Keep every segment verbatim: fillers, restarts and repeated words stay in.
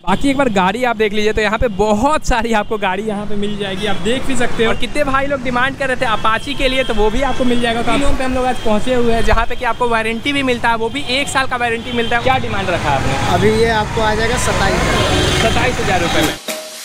बाकी एक बार गाड़ी आप देख लीजिए तो यहाँ पे बहुत सारी आपको गाड़ी यहाँ पे मिल जाएगी, आप देख भी सकते हो। और कितने भाई लोग डिमांड कर रहे थे अपाची के लिए, तो वो भी आपको मिल जाएगा। तो पे हम लोग आज पहुँचे हुए हैं जहाँ पे कि आपको वारंटी भी मिलता है, वो भी एक साल का वारंटी मिलता है। क्या डिमांड रखा है आपने? अभी ये आपको आ जाएगा सत्ताईस सत्ताईस हज़ार रुपये में।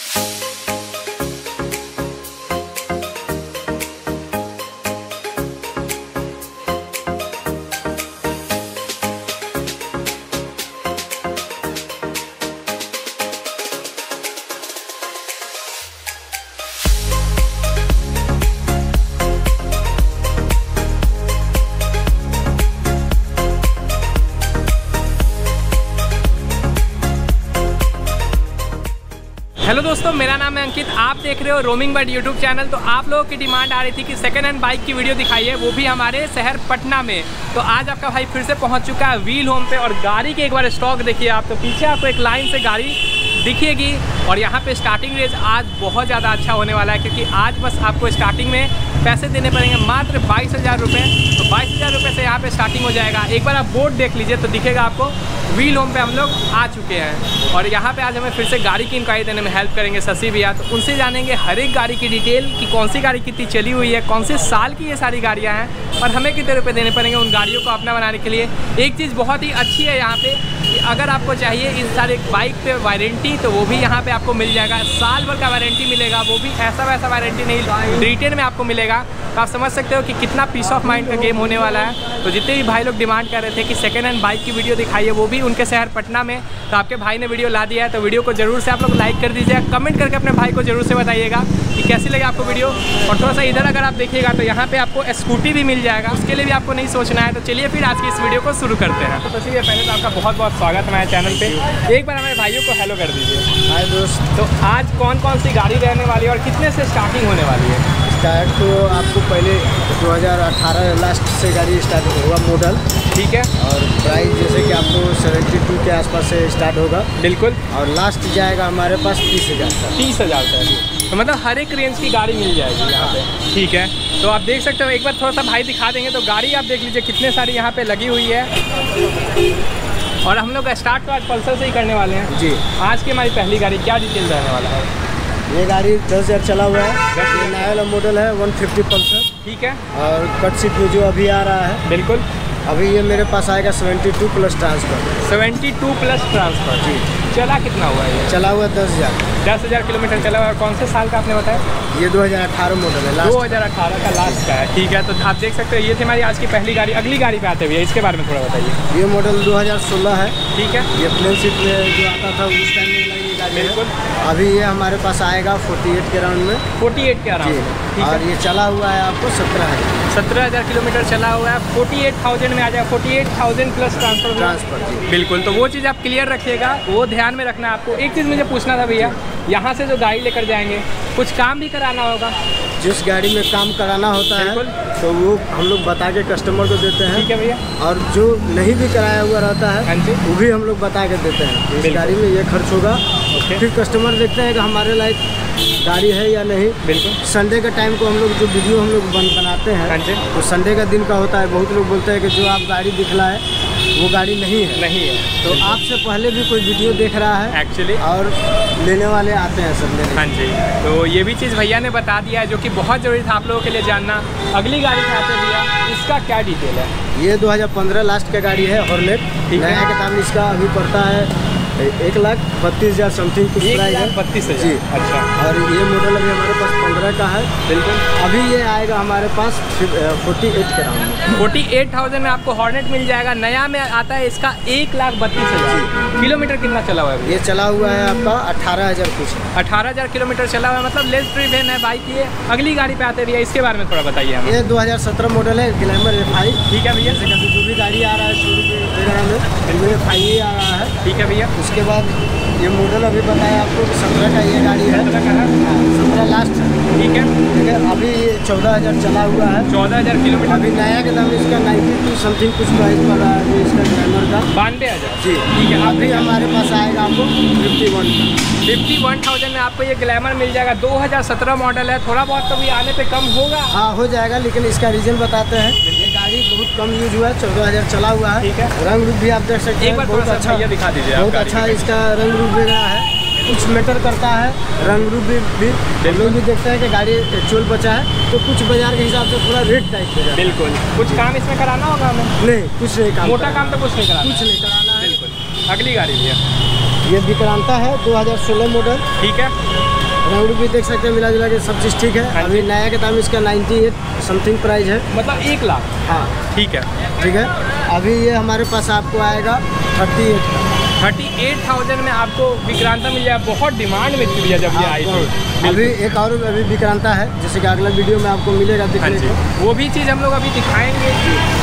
हेलो दोस्तों, मेरा नाम है अंकित, आप देख रहे हो रोमिंग बर्ड यूट्यूब चैनल। तो आप लोगों की डिमांड आ रही थी कि सेकंड हैंड बाइक की वीडियो दिखाइए, वो भी हमारे शहर पटना में। तो आज आपका भाई फिर से पहुंच चुका है व्हील होम पे। और गाड़ी के एक बार स्टॉक देखिए आप, तो पीछे आपको एक लाइन से गाड़ी दिखेगी। और यहाँ पे स्टार्टिंग रेंज आज बहुत ज़्यादा अच्छा होने वाला है, क्योंकि आज बस आपको स्टार्टिंग में पैसे देने पड़ेंगे मात्र बाईस हज़ार रुपये। तो बाईस हज़ार रुपये से यहाँ पे स्टार्टिंग हो जाएगा। एक बार आप बोर्ड देख लीजिए तो दिखेगा आपको व्हील होम पे हम लोग आ चुके हैं। और यहाँ पे आज हमें फिर से गाड़ी की इंक्वायरी देने में हेल्प करेंगे शशि भैया। तो उनसे जानेंगे हर एक गाड़ी की डिटेल कि कौन सी गाड़ी कितनी चली हुई है, कौन से साल की ये सारी गाड़ियाँ हैं और हमें कितने रुपये देने पड़ेंगे उन गाड़ियों को अपना बनाने के लिए। एक चीज़ बहुत ही अच्छी है यहाँ पे कि अगर आपको चाहिए इस सारे बाइक पे वारंटी, तो वो भी यहाँ पे आपको मिल जाएगा। साल भर का वारंटी मिलेगा, वो भी ऐसा वैसा वारंटी नहीं, रिटेल में आपको मिलेगा। तो आप समझ सकते हो कि कितना पीस ऑफ माइंड का गेम होने वाला है। तो जितने भी भाई लोग डिमांड कर रहे थे कि सेकेंड हैंड बाइक की वीडियो दिखाइए, वो भी उनके शहर पटना में, तो आपके भाई ने वीडियो ला दिया है। तो वीडियो को जरूर से आप लोग लाइक कर दीजिएगा, कमेंट करके अपने भाई को जरूर से बताइएगा कि कैसी लगे आपको वीडियो। और थोड़ा सा इधर अगर आप देखिएगा तो यहाँ पे आपको स्कूटी भी मिल जाएगा, उसके लिए भी आपको नहीं सोचना है। तो चलिए फिर आज की इस वीडियो को शुरू करते हैं। तो चलिए पहले तो आपका बहुत बहुत स्वागत है हमारे चैनल पे। एक बार हमारे भाइयों को हेलो कर दीजिए। हाय दोस्त। तो आज कौन कौन सी गाड़ी रहने वाली है और कितने से स्टार्टिंग होने वाली है? स्टार्ट तो आपको पहले दो हज़ार अठारह लास्ट से गाड़ी स्टार्ट होगा मॉडल, ठीक है। और प्राइस जैसे कि आपको बहत्तर के आसपास से स्टार्ट होगा। बिल्कुल। और लास्ट जाएगा हमारे पास तीस हज़ार का। तीस हज़ार का, तो मतलब हर एक रेंज की गाड़ी मिल जाएगी यहाँ पे, ठीक है। तो आप देख सकते हो, एक बार थोड़ा सा भाई दिखा देंगे। तो गाड़ी आप देख लीजिए कितने सारी यहाँ पे लगी हुई है। और हम लोग स्टार्ट तो आज पल्सर से ही करने वाले हैं जी। आज की हमारी पहली गाड़ी क्या डिटेल रहने वाला है? ये गाड़ी दस हज़ार चला हुआ है, ये नया वाला मॉडल है एक सौ पचास पल्सर, ठीक है। और कट सीट में जो अभी आ रहा है, बिल्कुल अभी ये मेरे पास आएगा बहत्तर प्लस ट्रांसफर। बहत्तर प्लस ट्रांसफर जी। चला कितना हुआ है? चला हुआ दस हज़ार दस हज़ार किलोमीटर चला हुआ है। कौन से साल का आपने बताया? ये दो हज़ार अठारह मॉडल है, दो हज़ार अठारह का लास्ट का है, ठीक है। तो आप देख सकते हो ये थी हमारी आज की पहली गाड़ी। अगली गाड़ी पे आते हुए इसके बारे में थोड़ा बताइए। ये मॉडल दो हज़ार सोलह है, ठीक है। ये प्लेन सीट में जो आता था उस टाइम में लगी गाड़ी, बिल्कुल। अभी ये हमारे पास आएगा अड़तालीस के राउंड में, अड़तालीस के अराउंड। और ये चला हुआ है आपको सत्रह हज़ार सत्रह हज़ार किलोमीटर चला हुआ है। अड़तालीस हज़ार में आ जाएगा, अड़तालीस हज़ार प्लस ट्रांसफर ट्रांसफर जी, बिल्कुल। तो वो चीज़ आप क्लियर रखिएगा, वो ध्यान में रखना है आपको। एक चीज़ मुझे पूछना था भैया, यहाँ से जो गाड़ी लेकर जाएंगे कुछ काम भी कराना होगा? जिस गाड़ी में काम कराना होता है तो वो हम लोग बता के कस्टमर को देते हैं, ठीक है भैया। और जो नहीं भी कराया हुआ रहता है वो भी हम लोग बता के देते हैं। इस गाड़ी में ये खर्च होगा, फिर कस्टमर देखते हैं कि हमारे लायक गाड़ी है या नहीं। बिल्कुल। संडे का टाइम को हम लोग जो वीडियो हम लोग बन बनाते हैं तो संडे का दिन का होता है। बहुत लोग बोलते हैं कि जो आप गाड़ी दिखलाए वो गाड़ी नहीं है, नहीं है। तो आपसे पहले भी कोई वीडियो देख रहा है एक्चुअली, और लेने वाले आते हैं सब लेने। हाँ जी, तो ये भी चीज़ भैया ने बता दिया है जो कि बहुत ज़रूरी था आप लोगों के लिए जानना। अगली गाड़ी खाते भैया, इसका क्या डिटेल है? ये दो हज़ार पंद्रह लास्ट का गाड़ी है, हॉर्नेट। नया के दाम इसका अभी पड़ता है एक लाख बत्तीस हज़ार समथिंग कुछ प्राइस है, बत्तीस हज़ार जी। अच्छा। और ये मॉडल अभी हमारे पास पंद्रह का है, बिल्कुल। अभी ये आएगा हमारे पास अड़तालीस के राउंड में, अड़तालीस हज़ार में आपको हॉर्नेट मिल जाएगा। नया में आता है इसका एक लाख बत्तीस हज़ार। किलोमीटर कितना चला हुआ है? ये चला हुआ है आपका अठारह हज़ार कुछ, अठारह हज़ार किलोमीटर चला हुआ है, मतलब लेस ड्रिवन है बाइक ये। अगली गाड़ी पे आते भैया, इसके बारे में थोड़ा बताइए हमें। ये दो हज़ार सत्रह मॉडल है, ग्लैमर एफ आई, ठीक है भैया। जो भी गाड़ी आ रहा है शोरूम में इनमें एफ आई आ रहा है, ठीक है भैया। उसके बाद ये मॉडल अभी बताया आपको कि सत्रह का ये गाड़ी है, सत्रह लास्ट है, ठीक है। ठीक है, अभी ये चौदह हज़ार चला हुआ है, चौदह हज़ार किलोमीटर। अभी नया के दाम इसका नाइन्टी टू समथिंग कुछ प्राइस पड़ रहा है इसका ग्लैमर का, बानवे हज़ार जी, ठीक है। अभी हमारे पास आएगा आपको fifty one fifty one thousand में आपको ये ग्लैमर मिल जाएगा। दो हज़ार सत्रह मॉडल है, थोड़ा बहुत तो भी आने पे कम होगा। हाँ हो जाएगा, लेकिन इसका रीजन बताते हैं। ये गाड़ी बहुत कम यूज हुआ है, चौदह हज़ार चला हुआ है, ठीक है। रंग रूप भी आप देख सकते हैं, बहुत अच्छा दिखा दीजिए, बहुत अच्छा इसका रंग रूप दे रहा है। कुछ मैटर करता है, रंग रूप भी, भी हम लोग भी देखते हैं कि गाड़ी एक्चुअल बचा है तो कुछ बाजार के हिसाब से थोड़ा रेट टाइप हो जाता है। बिल्कुल, कुछ काम इसमें कराना होगा हमें? नहीं, कुछ नहीं काम, मोटा काम तो कुछ नहीं कराना, कुछ नहीं कराना है। बिल्कुल। अगली गाड़ी भैया, ये विक्रांता है दो हज़ार सोलह मॉडल। ठीक है, रंग रूप भी देख सकते हैं, मिला जुला के सब चीज़ ठीक है। अभी नया के दाम इसका अट्ठानवे समथिंग प्राइस है, मतलब एक लाख। हाँ ठीक है, ठीक है। अभी ये हमारे पास आपको आएगा thirty eight thirty eight thousand में आपको विक्रांता मिल जाएगा। बहुत डिमांड में थी भैया जब ये आई थी। अभी एक और अभी विक्रांता है, जैसे कि अगला वीडियो में आपको मिलेगा दिखने को, वो भी चीज़ हम लोग अभी दिखाएंगे।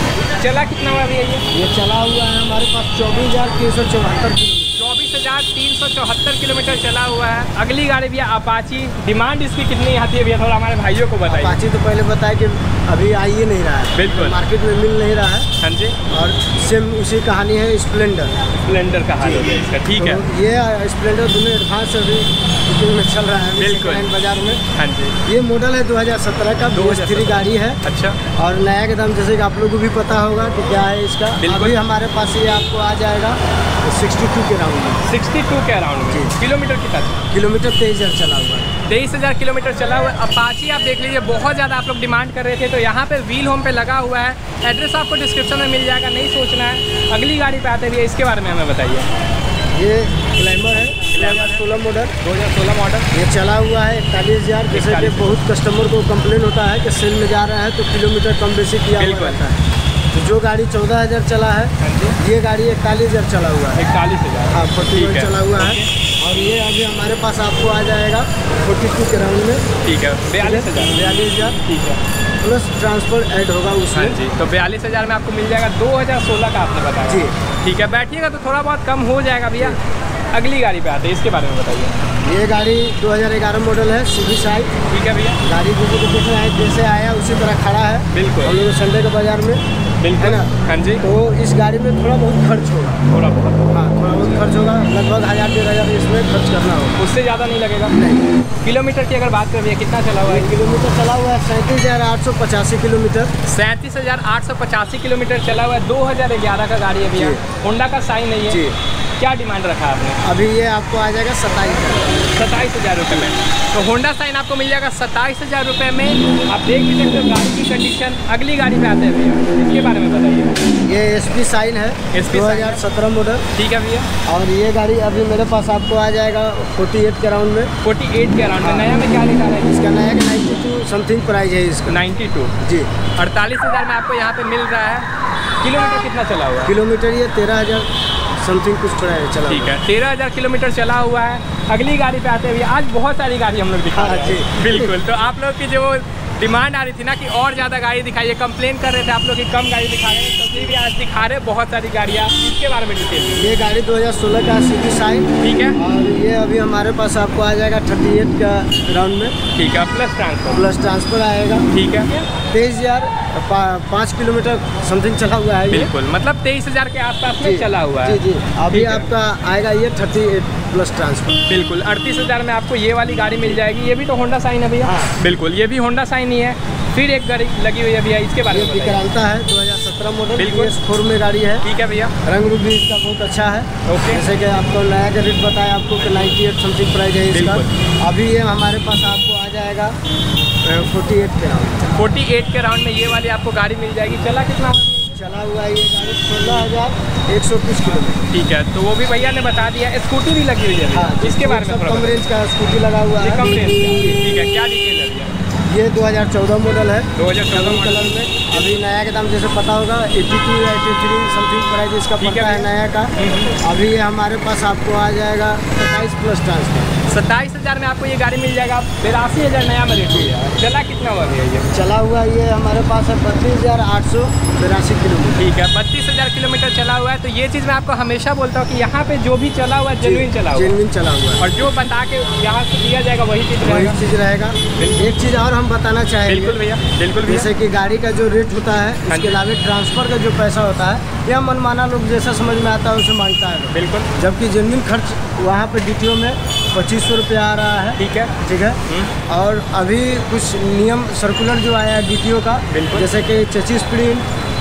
चला कितना हुआ भैया ये? ये चला हुआ है हमारे पास चौबीस हज़ार तीन सौ चौहत्तर चौबीस हज़ार तीन सौ चौहत्तर किलोमीटर चला हुआ है। अगली गाड़ी भैया अपाची, डिमांड इसकी कितनी आती है भैया, थोड़ा हमारे भाइयों को बताइए। अपाची तो पहले बताया कि अभी आई ही नहीं रहा है, बिल्कुल मार्केट में मिल नहीं रहा है। हाँ जी, और सेम उसी कहानी है स्प्लेंडर। स्प्लेंडर का हाल हो गया इसका, ठीक है। तो ये स्प्लेंडर दोनों एडवांस अभी बुकिंग में चल रहा है, बिल्कुल बाजार में। हाँ जी, ये मॉडल है दो हज़ार सत्रह का, दो हज़ार थ्री गाड़ी है। अच्छा, और नया के दाम जैसे कि आप लोगों को भी पता होगा कि क्या है इसका। अभी हमारे पास ये आपको आ जाएगा सिक्सटी टू के राउंड में, सिक्सटी टू के अराउंड में। किलोमीटर कितना? किलोमीटर तेईस हज़ार चला हुआ है, तेईस हज़ार किलोमीटर चला हुआ है। अपाची आप देख लीजिए, बहुत ज़्यादा आप लोग डिमांड कर रहे थे, तो यहाँ पे व्हील होम पे लगा हुआ है। एड्रेस आपको डिस्क्रिप्शन में मिल जाएगा, नहीं सोचना है। अगली गाड़ी पे आते हैं, इसके बारे में हमें बताइए। ये ग्लैमर है दो हज़ार सोलह मॉडल, दो हज़ार सोलह मॉडल। ये चला हुआ है इकतालीस हज़ार। जैसे कि बहुत कस्टमर को कंप्लेन होता है कि सेल में जा रहा है तो किलोमीटर कम बेसी किया हुआ रहता है। तो जो गाड़ी चौदह हज़ार चला है, ये गाड़ी इकतालीस हज़ार चला हुआ है, इकतालीस हज़ार हाँ फोर्टी वन चला हुआ है। और ये अभी हमारे पास आपको आ जाएगा फोर्टी टू के राउंड में, ठीक है, बयालीस हज़ार बयालीस हज़ार ठीक है, प्लस ट्रांसफर ऐड होगा उसमें। हाँ जी, तो बयालीस हज़ार में आपको मिल जाएगा। दो हज़ार सोलह का आपने बताया जी, ठीक है। बैठिएगा तो थोड़ा बहुत कम हो जाएगा भैया। अगली गाड़ी पे आते हैं, इसके बारे में बताइए। ये गाड़ी दो हज़ार ग्यारह मॉडल है, सी बी साई। ठीक है भैया, गाड़ी जैसे कि देखना है, जैसे आया उसी तरह खड़ा है, बिल्कुल हम लोग संडे के बाजार में, बिल्कुल है ना। हाँ जी, तो इस गाड़ी में थोड़ा बहुत खर्च होगा, थोड़ा बहुत, हाँ थोड़ा बहुत खर्च होगा, लगभग हज़ार डेढ़ हज़ार इसमें खर्च करना होगा, उससे ज़्यादा नहीं लगेगा। नहीं। किलोमीटर की अगर बात करें, कितना चला हुआ है? किलोमीटर चला हुआ है सैंतीस हज़ार आठ सौ पचासी किलोमीटर, सैंतीस हज़ार आठ सौ पचासी किलोमीटर चला हुआ है। दो हज़ार ग्यारह का गाड़ी है भैया, होंडा का साइन नहीं है जी। क्या डिमांड रखा है आपने? अभी ये आपको आ जाएगा सत्ताईस हज़ार सत्ताईस हज़ार रुपये में। तो होंडा साइन आपको मिल जाएगा सत्ताईस हज़ार रुपये में। आप देख भी सकते हो गाड़ी की कंडीशन। अगली गाड़ी पे आते हैं भैया, इसके बारे में बताइए। ये एस पी साइन है, दो हज़ार सत्रह मॉडल, ठीक है भैया। और ये गाड़ी अभी मेरे पास आपको आ जाएगा फोर्टी एट के राउंड में, फोर्टी एट के अराउंड में। नया में क्या लिखा है इसका नया का नाइन्टी टू समथिंग प्राइस है इसका, नाइन्टी टू जी। अड़तालीस हज़ार में आपको यहाँ पे मिल रहा है। किलोमीटर कितना चला हुआ है? किलोमीटर ये तेरह हज़ार समथिंग कुछ प्राइस चला, ठीक है, तेरह हज़ार किलोमीटर चला हुआ है। अगली गाड़ी पे आते हैं भैया। आज बहुत सारी गाड़ी हम लोग दिखा रहे हैं, बिल्कुल। तो आप लोग की जो डिमांड आ रही थी ना कि और ज़्यादा गाड़ी दिखाइए, कंप्लेन कर रहे थे आप लोग कि कम गाड़ी दिखा रहे हैं, तो भी आज दिखा रहे हैं बहुत सारी गाड़ियाँ। इसके बारे में डिटेल। ये गाड़ी दो हज़ार सोलह का सी बी साइन, ठीक है, और ये अभी हमारे पास आपको आ जाएगा थर्टी एट का राउंड में, ठीक है, प्लस ट्रांसफर, प्लस ट्रांसफर आएगा, ठीक है। तेईस हज़ार पाँच किलोमीटर समथिंग चला हुआ है, बिल्कुल, मतलब तेईस हज़ार के आसपास में चला हुआ है, जी जी। अभी आपका आएगा ये थर्टी एट प्लस ट्रांसफर, बिल्कुल। अड़तीस हज़ार में आपको ये वाली गाड़ी मिल जाएगी। ये भी तो होंडा साइन है भैया, हाँ। बिल्कुल, ये भी होंडा साइन ही है। फिर एक गाड़ी लगी हुई है भैया, इसके बारे में विक्रांता है दो हज़ार सत्रह मॉडल, बिल्कुल एस फोर में गाड़ी है, ठीक है भैया। रंग रूप भी इसका बहुत अच्छा है, ओके। जैसे कि आपको नया का रेट बताया आपको कि नाइन्टी एट समथिंग प्राइस है इसका। अभी ये हमारे पास आपको आ जाएगा फोर्टी एट के राउंड, फोर्टी एट के राउंड में ये वाली आपको गाड़ी मिल जाएगी। चला कितना चला हुआ है ये गाड़ी? सोलह हज़ार एक सौ तीस किलोमीटर, ठीक है। तो वो भी भैया ने बता दिया। स्कूटी भी लगी हुई है, हाँ, इसके बारे में थोड़ा कम रेंज का स्कूटी लगा हुआ है, कम रेंज का, ठीक है। क्या डिटेल है भैया? ये दो हज़ार चौदह मॉडल है, दो हज़ार चौदह कलर में। अभी नया के दाम जैसे पता होगा एट्टी टू या एट्टी थ्री समथिंग प्राइस इसका पड़ता है नया का। अभी ये हमारे पास आपको आ जाएगा सत्ताईस प्लस ट्रांसफर, सत्ताईस हज़ार में आपको ये गाड़ी मिल जाएगा। बिरासी हज़ार नया में रेट हुआ है। चला कितना हुआ भैया ये? चला हुआ ये हमारे पास है बत्तीस हज़ार आठ सौ बिरासी किलोमीटर, ठीक है, बत्तीस हज़ार किलोमीटर चला हुआ है। तो ये चीज़ मैं आपको हमेशा बोलता हूँ कि यहाँ पे जो भी चला हुआ है जेन्युइन चला हुआ है, जेन्युइन चला हुआ है, और जो बता के यहाँ से दिया जाएगा वही चीज़ वही रहेगा, चीज़ रहेगा। एक चीज़ और हम बताना चाहेंगे, बिल्कुल भैया, बिल्कुल भैया। जैसे कि गाड़ी का जो रेट होता है, इसके अलावा ट्रांसफर का जो पैसा होता है, यह मनमाना लोग जैसा समझ में आता है उसे मांगता है, बिल्कुल। जबकि जेन्युइन खर्च वहाँ पे डी टी ओ में पच्चीस सौ रुपया आ रहा है, ठीक है, ठीक है। और अभी कुछ नियम सर्कुलर जो आया है डी टी ओ का, जैसे कि चेसिस प्रिंट,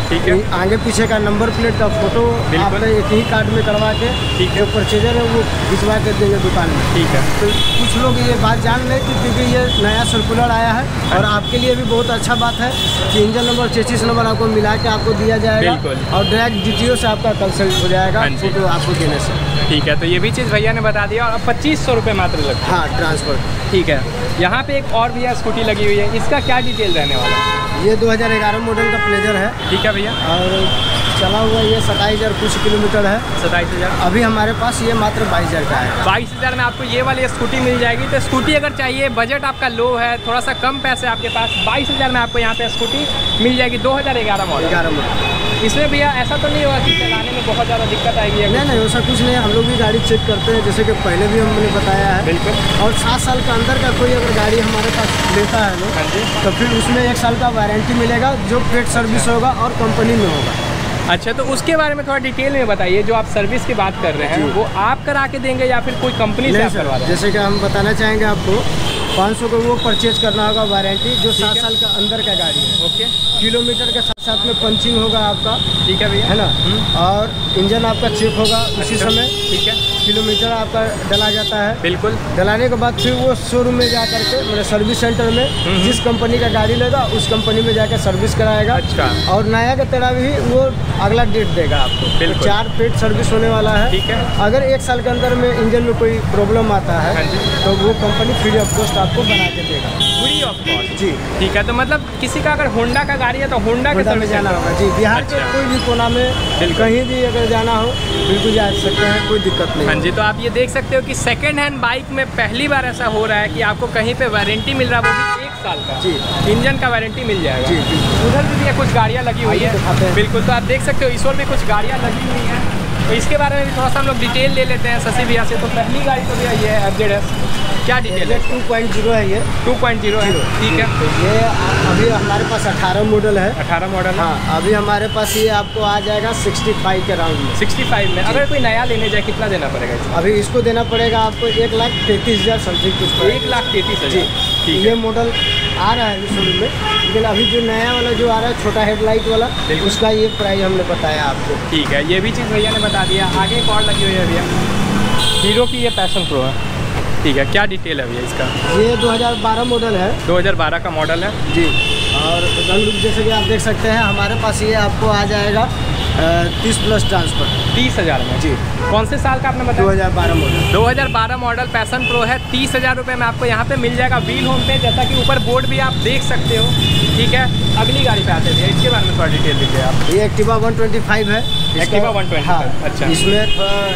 ठीक है। आगे पीछे का नंबर प्लेट का फोटो आपने एक ही कार्ड में करवा के, ठीक है, जो परचेजर है वो भिजवा के देंगे दुकान में। ठीक है। तो कुछ लोग ये बात जान लें कि क्योंकि ये नया सर्कुलर आया है और आपके लिए भी बहुत अच्छा बात है कि इंजन नंबर चेसिस नंबर आपको मिला के आपको दिया जाएगा और डायरेक्ट डीटीओ से आपका कंसल्ट हो जाएगा फोटो आपको देने से। ठीक है, तो ये भी चीज़ भैया ने बता दिया। और अब पच्चीस सौ रुपये मात्र लगता है। हाँ, ट्रांसपोर्ट। ठीक है। यहाँ पे एक और भैया स्कूटी लगी हुई है, इसका क्या डिटेल रहने वाला है? ये दो हज़ार ग्यारह मॉडल का प्लेजर है। ठीक है भैया। और चला हुआ ये सताईस हज़ार कुछ किलोमीटर है। सताईस हज़ार अभी हमारे पास ये मात्र बाईस हज़ार का है। बाईस हज़ार में आपको ये वाली स्कूटी मिल जाएगी। तो स्कूटी अगर चाहिए, बजट आपका लो है, थोड़ा सा कम पैसे आपके पास, बाईस हज़ार में आपको यहाँ पे स्कूटी मिल जाएगी। दो हज़ार ग्यारह मॉडल। ग्यारह मॉडल इसमें भैया ऐसा तो नहीं होगा कि चलाने में बहुत ज़्यादा दिक्कत आएगी? नहीं नहीं, ऐसा कुछ नहीं। हम लोग भी गाड़ी चेक करते हैं, जैसे कि पहले भी हमने बताया है। बिल्कुल। और सात साल के अंदर का कोई अगर गाड़ी हमारे पास लेता है लोग, हाँ जी, तो फिर उसमें एक साल का वारंटी मिलेगा जो पेड सर्विस होगा और कंपनी में होगा। अच्छा, तो उसके बारे में थोड़ा डिटेल में बताइए। जो आप सर्विस की बात कर रहे हैं वो आप करा के देंगे या फिर कोई कंपनी से आप करवा रहे हैं? जैसे कि हम बताना चाहेंगे आपको, पाँच सौ को वो परचेज करना होगा वारंटी, जो सात साल का अंदर का गाड़ी है। ओके। किलोमीटर के साथ साथ में पंचिंग होगा आपका। ठीक है भैया, है ना। और इंजन आपका चेक होगा उसी समय। ठीक है। किलोमीटर आपका डला जाता है। बिल्कुल। डलाने के बाद फिर वो शोरूम में जा करके, मतलब सर्विस सेंटर में जिस कंपनी का गाड़ी लेगा उस कंपनी में जाकर सर्विस कराएगा। अच्छा। और नया का तेरा भी वो अगला डेट देगा आपको। तो चार पेड सर्विस होने वाला है। ठीक है। अगर एक साल के अंदर में इंजन में कोई प्रॉब्लम आता है तो वो कंपनी फ्री ऑफ कॉस्ट आपको बना के देगा। Free of cost? जी। ठीक है। तो मतलब किसी का अगर होंडा का गाड़ी है तो होंडा के सर्विस जाना होगा। जी, बिहार के कोई भी कोना में कहीं भी अगर जाना हो बिल्कुल जा सकते हैं, कोई दिक्कत नहीं। हाँ जी, तो आप ये देख सकते हो कि सेकेंड हैंड बाइक में पहली बार ऐसा हो रहा है कि आपको कहीं पे वारंटी मिल रहा है, वो भी एक साल का। जी। इंजन का वारंटी मिल जाएगा। जी। उधर भी है कुछ गाड़ियाँ लगी हुई है। बिल्कुल। तो आप देख सकते हो इस ओर भी कुछ गाड़ियाँ लगी हुई हैं। तो इसके बारे में भी थोड़ा सा हम लोग डिटेल ले लेते हैं शशि भैया से। तो पहली गाड़ी तो भैया ये है एफ जेड एस, क्या डिटेल है? टू पॉइंट जीरो है ये। टू पॉइंट जीरो है। ठीक है। तो ये अभी हमारे पास अठारह मॉडल है। अठारह मॉडल। हाँ, अभी हमारे पास ये आपको आ जाएगा सिक्सटी फाइव के राउंड में। सिक्सटी फाइव में अगर कोई नया लेने जाए कितना देना पड़ेगा इसको? अभी इसको देना पड़ेगा आपको एक लाख तैंतीस हज़ार समथिंग कुछ। एक लाख तैंतीस हज़ार। जी। ये मॉडल आ रहा है शोरूम में, लेकिन अभी जो नया वाला जो आ रहा है छोटा हेडलाइट वाला, उसका ये प्राइस हमने बताया आपको। ठीक है, ये भी चीज़ भैया ने बता दिया। आगे एक और लगी हुई है भैया, हीरो की ये पैशन प्रो है। ठीक है, क्या डिटेल है भैया इसका? ये दो हज़ार बारह मॉडल है। दो हज़ार बारह का मॉडल है। जी। और रंग रूप जैसे कि आप देख सकते हैं हमारे पास ये आपको आ जाएगा तीस प्लस ट्रांसफर। तीस हज़ार में? जी। कौन से साल का आपने बताया? दो हज़ार बारह मॉडल। दो हज़ार बारह मॉडल पैशन प्रो है। तीस हज़ार रुपये में आपको यहाँ पे मिल जाएगा व्हील होम पे, जैसा कि ऊपर बोर्ड भी आप देख सकते हो। ठीक है। अगली गाड़ी पे आते थे, इसके बारे में थोड़ा डिटेल दीजिए आप। ये एक्टिवा वन ट्वेंटी फाइव है। Activa one twenty five. हाँ। अच्छा। इसमें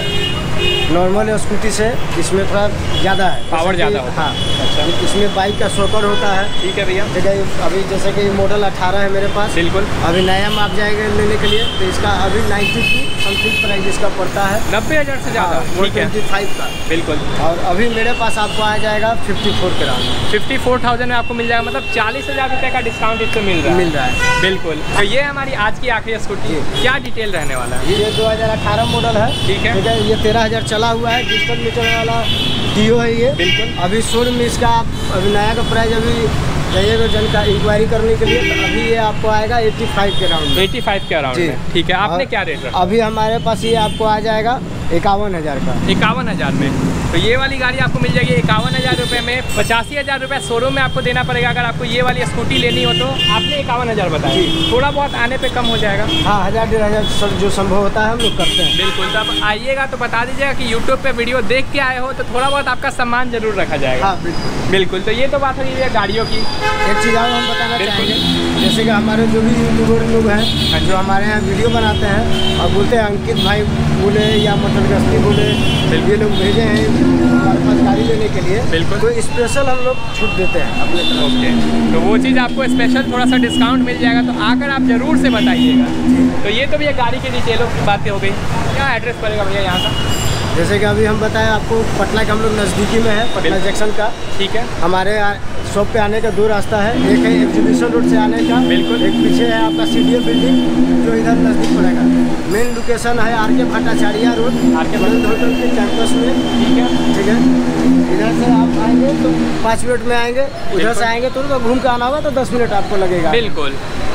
थोड़ा नॉर्मल स्कूटी से इसमें थोड़ा ज़्यादा है, पावर ज़्यादा होता है। हाँ। अच्छा। इसमें बाइक का शॉकर होता है। ठीक है भैया। ठीक है। अभी जैसे कि मॉडल अठारह है मेरे पास। बिल्कुल। अभी नया में आप जाएंगे लेने के लिए तो इसका अभी नाइन्टी समथिंग प्राइस इसका पड़ता है। नब्बे हज़ार से ज़्यादा। ठीक है। फाइव का। बिल्कुल। और अभी मेरे पास आपको आ जाएगा फिफ्टी फोर के राउंड। फिफ्टी फोर थाउजेंड में आपको मिल जाएगा, मतलब चालीस हज़ार रुपये का डिस्काउंट इससे मिल रहा है। मिल रहा है। बिल्कुल। तो ये हमारी आज की आखिरी स्कूटी, क्या डिटेल रहने वाला है? ये दो हज़ार अठारह मॉडल है। ठीक है। ठीक है। ये तेरह हज़ार चला हुआ है, डिजिटल मीटर वाला डीओ है ये। बिल्कुल। अभी शोरूम में इसका आप अभी नया का प्राइस अभी जाइएगा जनता इंक्वायरी करने के लिए, तो अभी ये आपको आएगा पचासी के राउंड में। पचासी के अराउंड में। ठीक है। आपने क्या रेट रखा? अभी हमारे पास ये आपको आ जाएगा इक्यावन हज़ार का। इक्यावन हज़ार में। तो ये वाली गाड़ी आपको मिल जाएगी इक्यावन हज़ार रुपये में। पचासी हज़ार रुपये शोरूम में आपको देना पड़ेगा अगर आपको ये वाली स्कूटी लेनी हो तो। आपने इक्यावन हज़ार बताया, थोड़ा बहुत आने पे कम हो जाएगा। हाँ, हज़ार डेढ़ हज़ार जो संभव होता है हम लोग करते हैं। बिल्कुल। तो आप आइएगा तो बता दीजिएगा कि यूट्यूब पे वीडियो देख के आए हो तो थोड़ा बहुत आपका सामान जरूर रखा जाएगा। हाँ, बिल्कुल। बिल्कुल। तो ये तो बात हो रही है गाड़ियों की। एक चीज़ और हम बताना चाहेंगे, जैसे कि हमारे जो भी यूट्यूबर लोग हैं जो हमारे यहाँ वीडियो बनाते हैं और बोलते हैं अंकित भाई बोले या मतलब गस्ती बोले, ये लोग भेजे हैं हमारे पास गाड़ी लेने के लिए। बिल्कुल। तो स्पेशल हम लोग छूट देते हैं अपने तरफ। ओके। तो वो चीज़ आपको स्पेशल थोड़ा सा डिस्काउंट मिल जाएगा, तो आकर आप ज़रूर से बताइएगा। तो ये तो भैया गाड़ी की डिटेलों की बातें हो गई। क्या एड्रेस पड़ेगा भैया यहाँ का? जैसे कि अभी हम बताएं आपको, पटना के हम लोग नज़दीकी में है, पटना जंक्शन का। ठीक है। हमारे शॉप पे आने का दो रास्ता है, एक है एग्जीबिशन रोड से आने का। बिल्कुल। एक पीछे है आपका सीडीए बिल्डिंग जो इधर नज़दीक पड़ेगा। मेन लोकेशन है R K Bhattacharya road, R K hotel के कैंपस में। ठीक है। ठीक है। इधर से आप आएंगे तो पाँच मिनट में आएंगे, उधर से आएंगे तो घूम के आना होगा तो दस मिनट आपको लगेगा। बिल्कुल।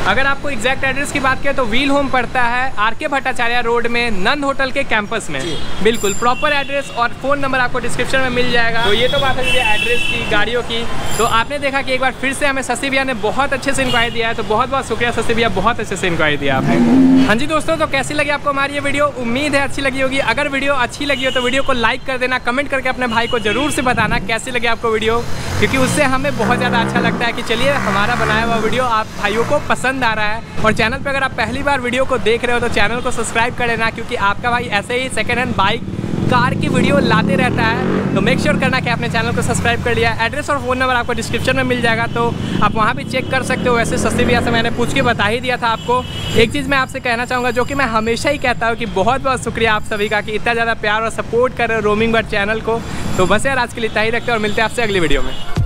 अगर आपको एग्जैक्ट एड्रेस की बात करें तो व्हील होम पड़ता है आर के भट्टाचार्य रोड में, नंद होटल के कैंपस में। बिल्कुल प्रॉपर एड्रेस और फोन नंबर आपको डिस्क्रिप्शन में मिल जाएगा। तो ये तो बात है एड्रेस की, गाड़ियों की। तो आपने देखा कि एक बार फिर से हमें शशि भैया ने बहुत अच्छे से इंक्वायरी दिया है, तो बहुत बहुत शुक्रिया शशि भैया, बहुत अच्छे से इंक्वायरी दिया आपने। हाँ जी दोस्तों, तो कैसी लगी आपको हमारी ये वीडियो? उम्मीद है अच्छी लगी होगी। अगर वीडियो अच्छी लगी हो तो वीडियो को लाइक कर देना, कमेंट करके अपने भाई को जरूर से बताना कैसी लगी आपको वीडियो, क्योंकि उससे हमें बहुत ज़्यादा अच्छा लगता है कि चलिए हमारा बनाया हुआ वीडियो आप भाइयों को पसंद आ रहा है। और चैनल पर अगर आप पहली बार वीडियो को देख रहे हो तो चैनल को सब्सक्राइब कर लेना, क्योंकि आपका भाई ऐसे ही सेकेंड हैंड बाइक, कार की वीडियो लाते रहता है। तो मेक श्योर करना कि आपने चैनल को सब्सक्राइब कर लिया। एड्रेस और फ़ोन नंबर आपको डिस्क्रिप्शन में मिल जाएगा, तो आप वहाँ भी चेक कर सकते हो। वैसे शशि भैया से मैंने पूछ के बता ही दिया था आपको। एक चीज़ मैं आपसे कहना चाहूँगा, जो कि मैं हमेशा ही कहता हूँ, कि बहुत बहुत शुक्रिया आप सभी का कि इतना ज़्यादा प्यार और सपोर्ट कर रहे हो रोमिंग बट चैनल को। तो बस यार आज के लिए इतना ही रखते हैं और मिलते हैं आपसे अगली वीडियो में।